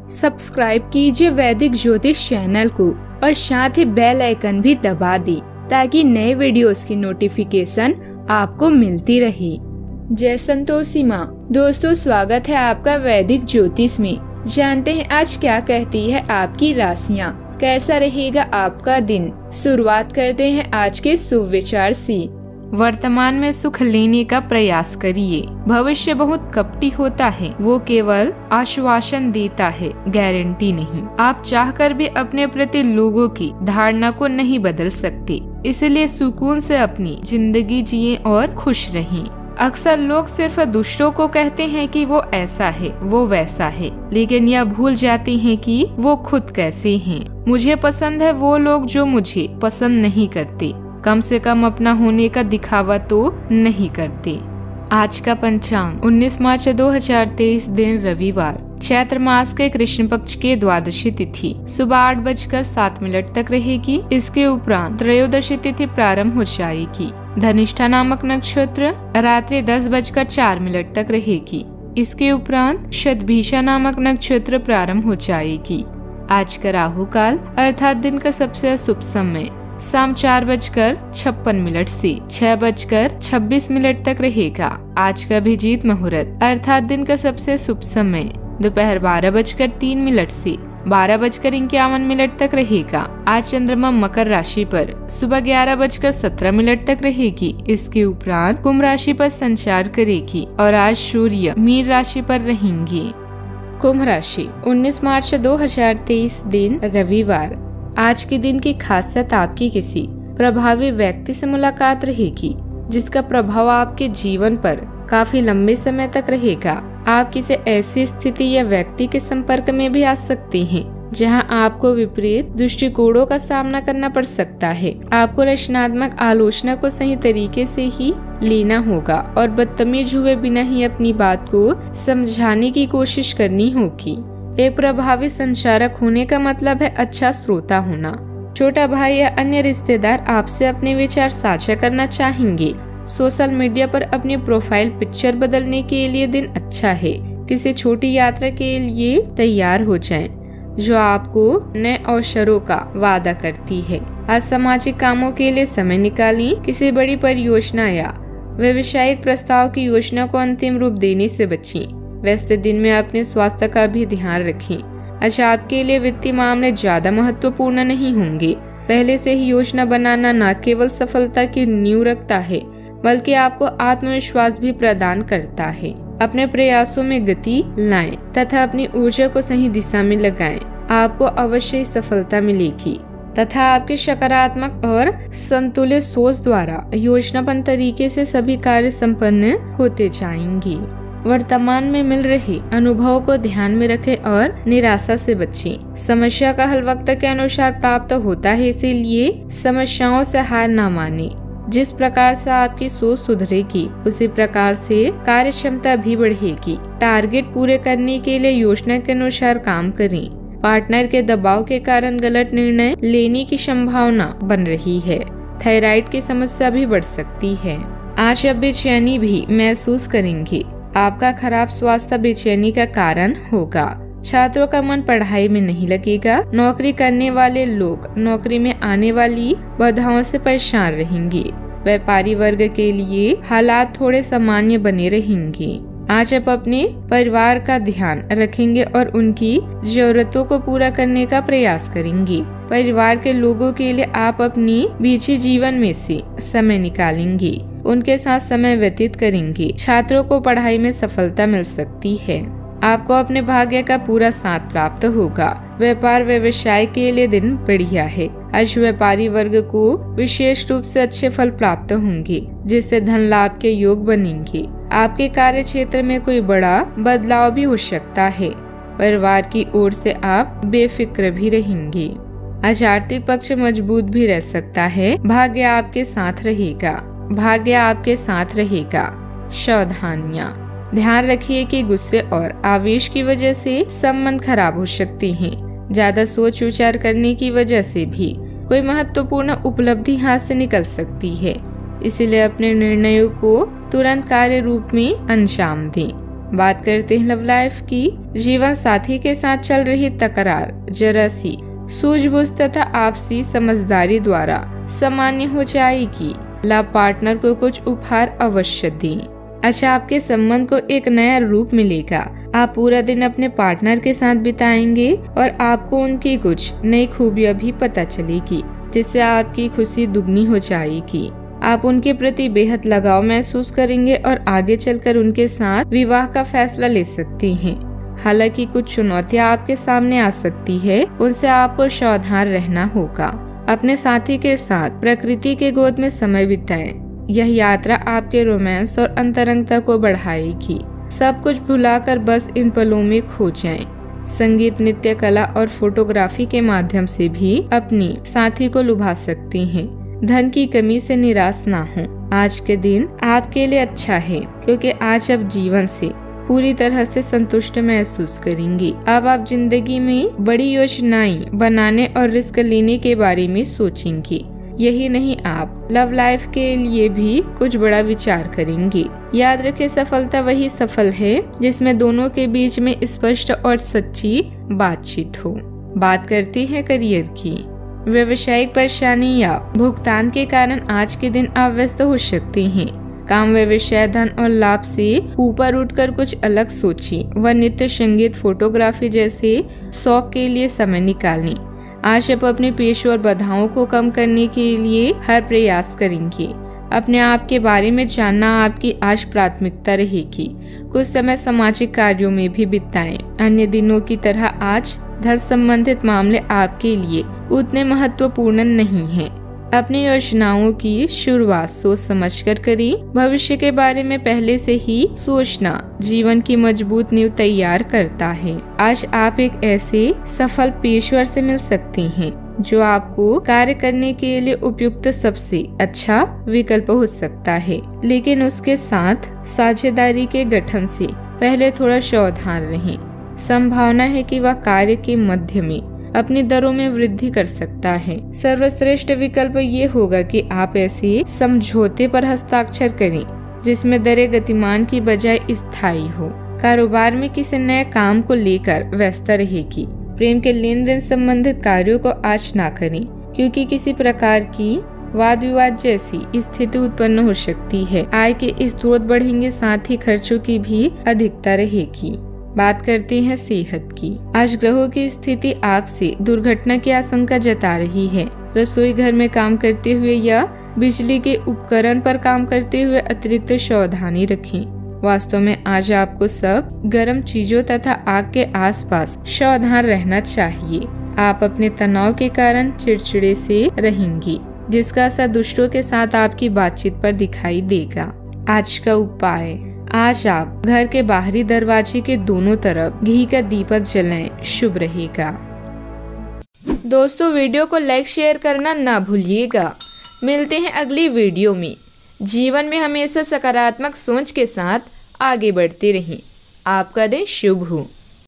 Subscribe कीजिए वैदिक ज्योतिष चैनल को और साथ ही बेल आइकन भी दबा दी ताकि नए वीडियोस की नोटिफिकेशन आपको मिलती रहे। जय संतोषी माँ। दोस्तों, स्वागत है आपका वैदिक ज्योतिष में। जानते हैं आज क्या कहती है आपकी राशियाँ, कैसा रहेगा आपका दिन। शुरुआत करते हैं आज के शुभ विचार से। वर्तमान में सुख लेने का प्रयास करिए। भविष्य बहुत कपटी होता है, वो केवल आश्वासन देता है, गारंटी नहीं। आप चाहकर भी अपने प्रति लोगों की धारणा को नहीं बदल सकते, इसलिए सुकून से अपनी जिंदगी जिए और खुश रहें। अक्सर लोग सिर्फ दूसरों को कहते हैं कि वो ऐसा है, वो वैसा है, लेकिन यह भूल जाते हैं कि वो खुद कैसे हैं। मुझे पसंद है वो लोग जो मुझे पसंद नहीं करते, कम से कम अपना होने का दिखावा तो नहीं करते। आज का पंचांग 19 मार्च 2023 दिन रविवार, चैत्र मास के कृष्ण पक्ष के द्वादशी तिथि सुबह 8:07 तक रहेगी। इसके उपरांत त्रयोदशी तिथि प्रारंभ हो जाएगी। धनिष्ठा नामक नक्षत्र रात्रि 10:04 तक रहेगी। इसके उपरांत शतभिषा नामक नक्षत्र प्रारंभ हो जाएगी। आज का राहु काल अर्थात दिन का सबसे अशुभ समय शाम 4:56 से 6:26 तक रहेगा। आज का अभिजीत मुहूर्त अर्थात दिन का सबसे शुभ समय दोपहर 12:03 से 12:51 तक रहेगा। आज चंद्रमा मकर राशि पर सुबह 11:17 तक रहेगी। इसके उपरांत कुंभ राशि पर संचार करेगी और आज सूर्य मीन राशि पर रहेंगे। कुंभ राशि 19 मार्च 2023 दिन रविवार। आज के दिन की खासियत आपकी किसी प्रभावी व्यक्ति से मुलाकात रहेगी, जिसका प्रभाव आपके जीवन पर काफी लंबे समय तक रहेगा। आप किसी ऐसी स्थिति या व्यक्ति के संपर्क में भी आ सकते हैं जहां आपको विपरीत दृष्टिकोणों का सामना करना पड़ सकता है। आपको रचनात्मक आलोचना को सही तरीके से ही लेना होगा और बदतमीज हुए बिना ही अपनी बात को समझाने की कोशिश करनी होगी। एक प्रभावी संचारक होने का मतलब है अच्छा श्रोता होना। छोटा भाई या अन्य रिश्तेदार आपसे अपने विचार साझा करना चाहेंगे। सोशल मीडिया पर अपनी प्रोफाइल पिक्चर बदलने के लिए दिन अच्छा है। किसी छोटी यात्रा के लिए तैयार हो जाएं, जो आपको नए अवसरों का वादा करती है। आज सामाजिक कामों के लिए समय निकालें। किसी बड़ी परियोजना या व्यवसायिक प्रस्ताव की योजना को अंतिम रूप देने से बचें। व्यस्त दिन में अपने स्वास्थ्य का भी ध्यान रखें। आज आपके लिए वित्तीय मामले ज्यादा महत्वपूर्ण नहीं होंगे। पहले से ही योजना बनाना न केवल सफलता की नींव रखता है, बल्कि आपको आत्मविश्वास भी प्रदान करता है। अपने प्रयासों में गति लाएं तथा अपनी ऊर्जा को सही दिशा में लगाएं। आपको अवश्य ही सफलता मिलेगी तथा आपके सकारात्मक और संतुलित सोच द्वारा योजनाबद्ध तरीके से सभी कार्य संपन्न होते जाएंगे। वर्तमान में मिल रहे अनुभवों को ध्यान में रखें और निराशा से बचें। समस्या का हल वक्त के अनुसार प्राप्त होता है, इसीलिए समस्याओं से हार न माने। जिस प्रकार से आपकी सोच सुधरेगी, उसी प्रकार से कार्य क्षमता भी बढ़ेगी। टारगेट पूरे करने के लिए योजना के अनुसार काम करें। पार्टनर के दबाव के कारण गलत निर्णय लेने की संभावना बन रही है। थायराइड की समस्या भी बढ़ सकती है। आज आप बेचैनी भी महसूस करेंगे। आपका खराब स्वास्थ्य बेचैनी का कारण होगा। छात्रों का मन पढ़ाई में नहीं लगेगा। नौकरी करने वाले लोग नौकरी में आने वाली बाधाओं से परेशान रहेंगे। व्यापारी वर्ग के लिए हालात थोड़े सामान्य बने रहेंगे। आज आप अपने परिवार का ध्यान रखेंगे और उनकी जरूरतों को पूरा करने का प्रयास करेंगे। परिवार के लोगों के लिए आप अपनी बिजी जीवन में से समय निकालेंगे, उनके साथ समय व्यतीत करेंगे। छात्रों को पढ़ाई में सफलता मिल सकती है। आपको अपने भाग्य का पूरा साथ प्राप्त होगा। व्यापार व्यवसाय के लिए दिन बढ़िया है। आज व्यापारी वर्ग को विशेष रूप से अच्छे फल प्राप्त होंगे, जिससे धन लाभ के योग बनेंगे। आपके कार्य क्षेत्र में कोई बड़ा बदलाव भी हो सकता है। परिवार की ओर से आप बेफिक्र भी रहेंगे। आज आर्थिक पक्ष मजबूत भी रह सकता है। भाग्य आपके साथ रहेगा। सावधानियां, ध्यान रखिए कि गुस्से और आवेश की वजह से संबंध खराब हो सकते हैं। ज्यादा सोच विचार करने की वजह से भी कोई महत्वपूर्ण उपलब्धि हाथ से निकल सकती है। इसीलिए अपने निर्णयों को तुरंत कार्य रूप में अंजाम दें। बात करते हैं लव लाइफ की। जीवन साथी के साथ चल रही तकरार जरा सी सूझबूझ तथा आपसी समझदारी द्वारा सामान्य हो जाएगी। लव पार्टनर को कुछ उपहार अवश्य दें। अच्छा, आपके संबंध को एक नया रूप मिलेगा। आप पूरा दिन अपने पार्टनर के साथ बिताएंगे और आपको उनकी कुछ नई खूबियां भी पता चलेगी, जिससे आपकी खुशी दुगनी हो जाएगी। आप उनके प्रति बेहद लगाव महसूस करेंगे और आगे चलकर उनके साथ विवाह का फैसला ले सकते हैं। हालांकि कुछ चुनौतियां आपके सामने आ सकती है, उनसे आपको सावधान रहना होगा। अपने साथी के साथ प्रकृति के गोद में समय बिताएं। यह यात्रा आपके रोमांस और अंतरंगता को बढ़ाएगी। सब कुछ भुलाकर बस इन पलों में खो जाएं। संगीत, नृत्य, कला और फोटोग्राफी के माध्यम से भी अपनी साथी को लुभा सकते हैं। धन की कमी से निराश ना हो। आज के दिन आपके लिए अच्छा है, क्योंकि आज आप जीवन से पूरी तरह से संतुष्ट महसूस करेंगे। अब आप जिंदगी में बड़ी योजनाएं बनाने और रिस्क लेने के बारे में सोचेंगे। यही नहीं, आप लव लाइफ के लिए भी कुछ बड़ा विचार करेंगे। याद रखें, सफलता वही सफल है जिसमें दोनों के बीच में स्पष्ट और सच्ची बातचीत हो। बात करते हैं करियर की। व्यावसायिक परेशानी या भुगतान के कारण आज के दिन आप व्यस्त हो सकते हैं। काम, व्यवसाय, धन और लाभ से ऊपर उठकर कुछ अलग सोचें व नृत्य, संगीत, फोटोग्राफी जैसे शौक के लिए समय निकालें। आज आप अपने पेशे और बाधाओं को कम करने के लिए हर प्रयास करेंगे। अपने आप के बारे में जानना आपकी आज प्राथमिकता रहेगी। कुछ समय सामाजिक कार्यों में भी बिताएं। अन्य दिनों की तरह आज धन संबंधित मामले आपके लिए उतने महत्वपूर्ण नहीं हैं। अपनी योजनाओं की शुरुआत सोच समझकर करें। भविष्य के बारे में पहले से ही सोचना जीवन की मजबूत नींव तैयार करता है। आज आप एक ऐसे सफल पेशेवर से मिल सकते हैं जो आपको कार्य करने के लिए उपयुक्त सबसे अच्छा विकल्प हो सकता है, लेकिन उसके साथ साझेदारी के गठन से पहले थोड़ा सावधान रहें। संभावना है कि वह कार्य के मध्य में अपनी दरों में वृद्धि कर सकता है। सर्वश्रेष्ठ विकल्प ये होगा कि आप ऐसे समझौते पर हस्ताक्षर करें जिसमें दरें गतिमान की बजाय स्थायी हो। कारोबार में किसी नए काम को लेकर व्यस्त रहेगी। प्रेम के लेन देन संबंधित कार्यों को आज ना करें, क्योंकि किसी प्रकार की वाद विवाद जैसी स्थिति उत्पन्न हो सकती है। आय के स्रोत बढ़ेंगे, साथ ही खर्चों की भी अधिकता रहेगी। बात करते हैं सेहत की। आज ग्रहों की स्थिति आग से दुर्घटना की आशंका जता रही है। रसोई घर में काम करते हुए या बिजली के उपकरण पर काम करते हुए अतिरिक्त सावधानी रखें। वास्तव में आज आपको सब गर्म चीजों तथा आग के आसपास सावधान रहना चाहिए। आप अपने तनाव के कारण चिड़चिड़े से रहेंगी, जिसका असर दूसरों के साथ आपकी बातचीत पर दिखाई देगा। आज का उपाय, आज आप घर के बाहरी दरवाजे के दोनों तरफ घी का दीपक जलाएं, शुभ रहेगा। दोस्तों, वीडियो को लाइक शेयर करना ना भूलिएगा। मिलते हैं अगली वीडियो में। जीवन में हमेशा सकारात्मक सोच के साथ आगे बढ़ते रहें। आपका दिन शुभ हो।